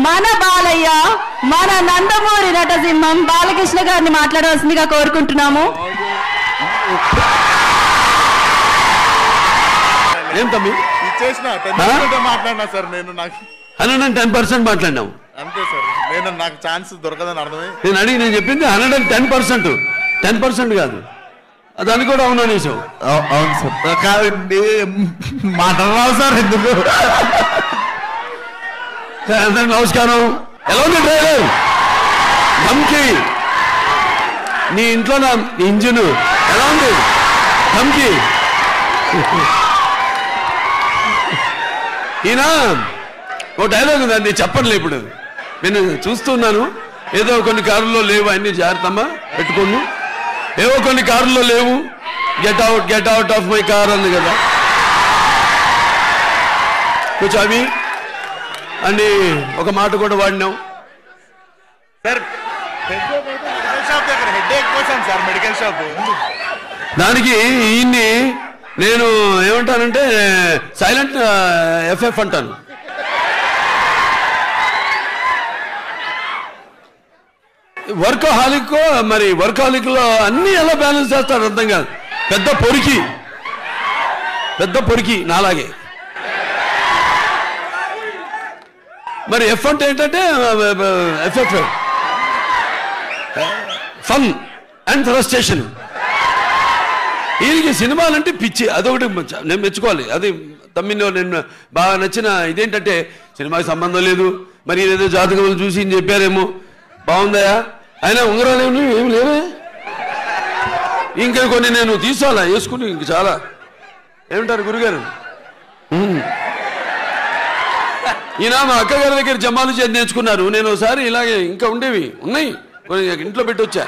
మన బాలయ్య మన నందమూరి నటసింహం బాలకృష్ణ గారిని మాట్లాడవలసిందిగా కోరుకుంటున్నాము. ఏం తమ్మి మాట్లాడినా సార్ నేను నాకు 110% మాట్లాడినావు అంతే సార్. నేను నాకు ఛాన్స్ దొరకదని అర్థమై నేను అడిగి నేను చెప్పింది 110%. 10% కాదు, దాన్ని కూడా అవును అనేసావు. అవును సార్. మాట్లాడరావు సార్ ఎందుకు. అందరికి నమస్కారం. ఎలా ఉంది డ్రైవర్ ధమ్కి? నీ ఇంట్లో నా ఇంజిన్ ఎలా ఉంది ధమ్కి? ఈయన ఓ డైలాగ్ ఉంది, అది చెప్పట్లే ఇప్పుడు. నేను చూస్తున్నాను, ఏదో కొన్ని కారుల్లో లేవు, అన్ని జాగ్రత్తమ్మా పెట్టుకోను. ఏవో కొన్ని కారుల్లో లేవు, get out of my car అంది కదా. కొంచెం అవి అని ఒక మాట కూడా వాడినాం సార్. మెడికల్ షాప్ దగ్గర హెడేక్ కోసం సార్, మెడికల్ షాప్. దానికి ఈయన్ని నేను ఏమంటానంటే సైలెంట్ ఎఫ్ఎఫ్ అంటాను. వర్కహాలిక్, మరి వర్కహాలిక్ లో అన్ని ఎలా బ్యాలెన్స్ చేస్తాడు అర్థం కాదు. పెద్ద పొరికి నాలాగే. మరి ఎఫ్ అంటే ఏంటంటే ఎఫ్ఎఫ్, ఫన్ అండ్ ఫ్రస్ట్రేషన్. ఈయనకి సినిమాలంటే పిచ్చి, అదొకటి నేను మెచ్చుకోవాలి. అది తమ్మిలో నేను బాగా నచ్చిన ఇదేంటంటే సినిమాకి సంబంధం లేదు, మరి ఏదో జాతకం చూసి చెప్పారేమో, బాగుందయా ఆయన ఉంగరాలు ఏమి లేవే, ఇంకా కొన్ని నేను తీసుకోవాలా వేసుకుని, ఇంక చాలా ఏమంటారు గురుగారు. ఈయన మా అక్కగారి దగ్గర జమాలు చేసి నేర్చుకున్నారు. నేను ఒకసారి ఇలాగే ఇంకా ఉన్నాయి కొన్ని ఇంట్లో పెట్టి వచ్చా.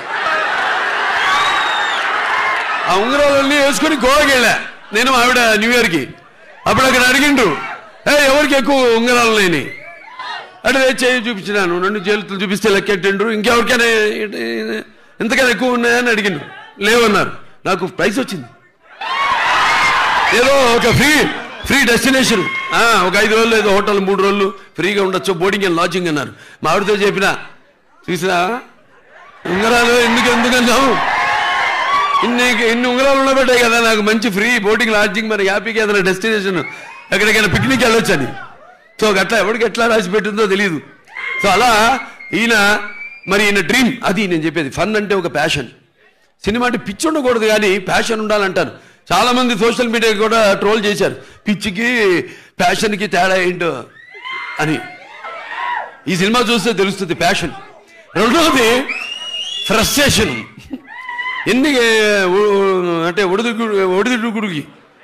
ఆ ఉంగరాలన్నీ వేసుకుని గోవాకి వెళ్ళా నేను, ఆవిడ న్యూ ఇయర్కి. అప్పుడు అక్కడ అడిగిండ్రు, ఎవరికి ఎక్కువ ఉంగరాలు లేని అంటే చేయి చూపించినాను. 2 చేతులు చూపిస్తే లెక్కెట్టిండ్రు. ఇంకెవరికైనా ఎంతకైనా ఎక్కువ ఉన్నాయని అడిగిండ్రు. లేవన్నారు. నాకు ప్రైజ్ వచ్చింది. ఏదో ఒక ఫ్రీ డెస్టినేషన్, ఒక 5 రోజులు ఏదో హోటల్ 3 రోజులు ఫ్రీగా ఉండొచ్చు, బోర్డింగ్ అండ్ లాడ్జింగ్ అన్నారు. మా ఆవిడతో చెప్పిన, చూసినా ఉంగరాలు ఎందుకన్నావు, ఇన్ని ఉంగరాలు ఉండబట్టాయి కదా నాకు మంచి ఫ్రీ బోర్డింగ్ లాడ్జింగ్, మరి హ్యాపీగా ఏదైనా డెస్టినేషన్ ఎక్కడికైనా పిక్నిక్ వెళ్ళొచ్చని. సో అట్లా ఎవరికి ఎట్లా రాసి పెట్టిందో తెలియదు. సో అలా ఈయన డ్రీమ్ అది నేను చెప్పేది. ఫన్ అంటే ఒక ప్యాషన్. సినిమా అంటే పిచ్చి ఉండకూడదు కానీ ప్యాషన్ ఉండాలంటారు. చాలా మంది సోషల్ మీడియా కూడా ట్రోల్ చేశారు, పిచ్చికి ప్యాషన్కి తేడా ఏంటో అని. ఈ సినిమా చూస్తే తెలుస్తుంది ప్యాషన్. రెండవది ఫ్రస్ట్రేషన్. ఎన్ని అంటే ఒడిదుడుకుడికి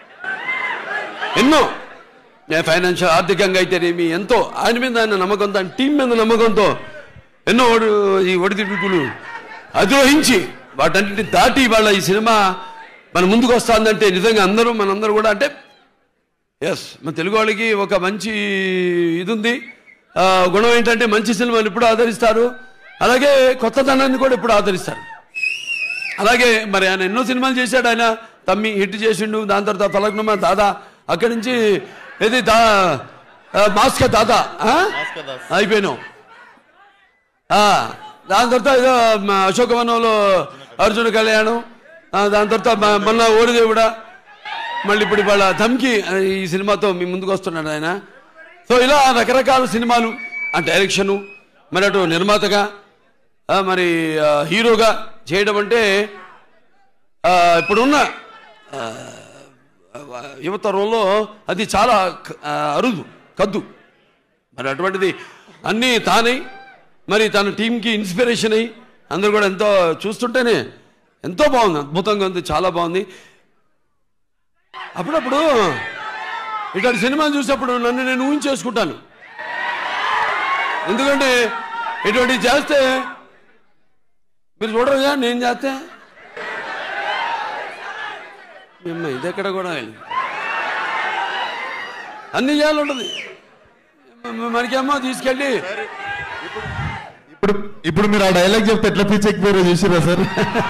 ఎన్నో ఫైనాన్షియల్ ఆర్థికంగా అయితేనేమి ఎంతో ఆయన మీద ఆయన నమ్మకంతో, ఆయన టీం మీద నమ్మకంతో ఎన్నో ఈ ఒడిదుడుకులు అధిరోహించి వాటన్నిటిని దాటి వాళ్ళ ఈ సినిమా మన ముందుకు వస్తుందంటే నిజంగా మనందరూ కూడా అంటే ఎస్, మన తెలుగు వాళ్ళకి ఒక మంచి ఇది ఉంది. గుణం ఏంటంటే మంచి సినిమాని ఎప్పుడు ఆదరిస్తారు, అలాగే కొత్తదనాన్ని కూడా ఎప్పుడు ఆదరిస్తారు. అలాగే మరి ఆయన ఎన్నో సినిమాలు చేశాడు. ఆయన తమ్మి హిట్ చేసిండు, దాని తర్వాత ఫలక్నుమా దాదా, అక్కడి నుంచి ఏది మాస్క దాదా అయిపోయినావు. దాని తర్వాత ఏదో అశోకవనంలో అర్జున కళ్యాణం, దాని తర్వాత మొన్న ఓడిదేవుడా, మళ్ళీ ఇప్పుడు వాళ్ళ ధమ్కి ఈ సినిమాతో మీ ముందుకు వస్తున్నాడు ఆయన. సో ఇలా రకరకాల సినిమాలు, డైరెక్షను, మరి అటు నిర్మాతగా, మరి హీరోగా చేయడం అంటే ఇప్పుడున్న యువతరంలో అది చాలా అరుదు కద్దు. మరి అటువంటిది అన్నీ తానై మరి తన టీంకి ఇన్స్పిరేషన్ అయ్యి అందరూ కూడా ఎంతో చూస్తుంటేనే ఎంతో బాగుంది, అద్భుతంగా ఉంది, చాలా బాగుంది. అప్పుడప్పుడు ఇట్లాంటి సినిమాలు చూసేప్పుడు నన్ను నేను ఊహించేసుకుంటాను. ఎందుకంటే ఇటువంటివి చేస్తే మీరు చూడరుగా, నేను చేస్తే ఇది ఎక్కడ కూడా అన్ని చేయాలి ఉంటుంది మనకేమో తీసుకెళ్ళి. ఇప్పుడు మీరు ఆ డైలాగ్ చెప్తే ఎట్లా పిచ్చెక్కిపోయారో చూసిరా సార్.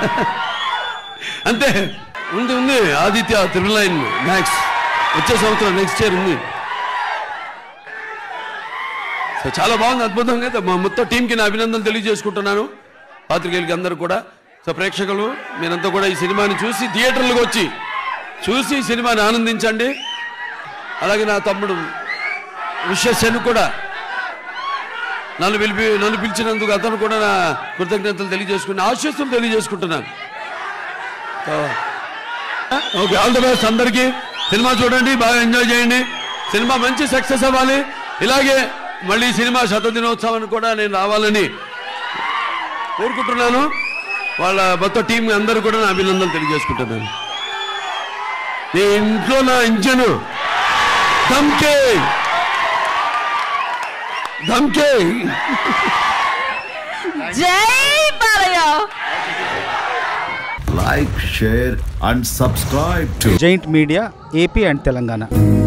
అంతే ఉంది. ఆదిత్య త్రిబుల్9 మ్యాక్స్ వచ్చే సంవత్సరం నెక్స్ట్ ఇయర్ ఉంది. సో చాలా బాగుంది, అద్భుతంగా. మా మొత్తం టీంకి నా అభినందనలు తెలియజేసుకుంటున్నాను, పాత్రికేయులకి అందరూ కూడా. సో ప్రేక్షకులు మీరంతా కూడా ఈ సినిమాని చూసి థియేటర్లకు వచ్చి చూసి ఈ సినిమాని ఆనందించండి. అలాగే నా తమ్ముడు విశ్వసేను కూడా నన్ను పిలిచినందుకు అతను కూడా నా కృతజ్ఞతలు తెలియజేసుకుని ఆశీస్సులు తెలియజేసుకుంటున్నాను. ఓకే, ఆల్ ది బెస్ట్ అందరికీ. సినిమా చూడండి, బాగా ఎంజాయ్ చేయండి. సినిమా మంచి సక్సెస్ అవ్వాలి. ఇలాగే మళ్ళీ సినిమా శతదినోత్సవాన్ని కూడా నేను రావాలని కోరుకుంటున్నాను. వాళ్ళ మొత్తం టీం అందరూ కూడా నా అభినందనలు తెలియజేసుకుంటున్నాను. నీ ఇంట్లో నా ఇంజను ధమ్కి ధమ్కి. జై Balayya. Like, share and subscribe to Giant Media AP and Telangana.